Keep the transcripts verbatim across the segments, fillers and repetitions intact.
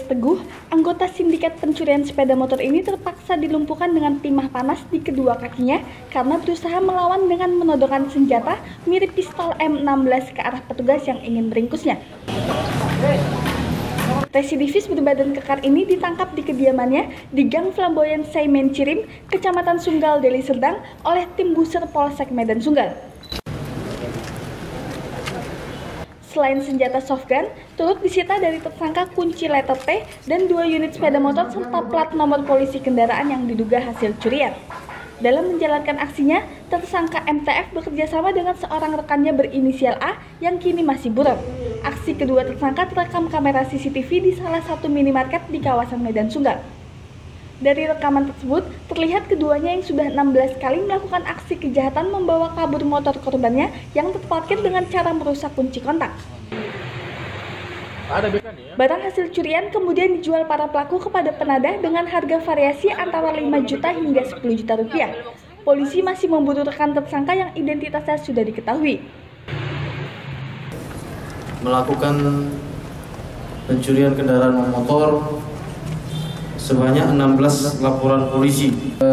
Teguh, anggota sindikat pencurian sepeda motor ini terpaksa dilumpuhkan dengan timah panas di kedua kakinya karena berusaha melawan dengan menodongkan senjata mirip pistol M enam belas ke arah petugas yang ingin meringkusnya. Residivis berbadan kekar ini ditangkap di kediamannya di Gang Flamboyan Saimen Cirim, Kecamatan Sunggal, Deli Serdang oleh tim Buser Polsek Medan Sunggal. Selain senjata softgun, turut disita dari tersangka kunci letter T dan dua unit sepeda motor serta plat nomor polisi kendaraan yang diduga hasil curian. Dalam menjalankan aksinya, tersangka M T F bekerjasama dengan seorang rekannya berinisial A yang kini masih buron. Aksi kedua tersangka terekam kamera C C T V di salah satu minimarket di kawasan Medan Sunggal. Dari rekaman tersebut, terlihat keduanya yang sudah enam belas kali melakukan aksi kejahatan membawa kabur motor korbannya yang terparkir dengan cara merusak kunci kontak. Barang hasil curian kemudian dijual para pelaku kepada penadah dengan harga variasi antara lima juta hingga sepuluh juta rupiah. Polisi masih memburu rekan tersangka yang identitasnya sudah diketahui. Melakukan pencurian kendaraan motor sebanyak enam belas laporan polisi. E,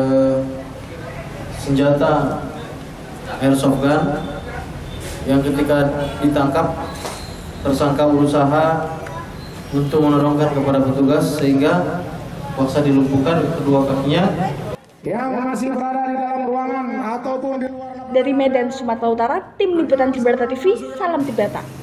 senjata airsoft gun yang ketika ditangkap tersangka berusaha untuk menodongkan kepada petugas sehingga paksa dilumpuhkan kedua kakinya. Yang masih berada di dalam ruangan ataupun di luar. Dari Medan, Sumatera Utara, tim liputan Ciberta T V, salam Ciberta.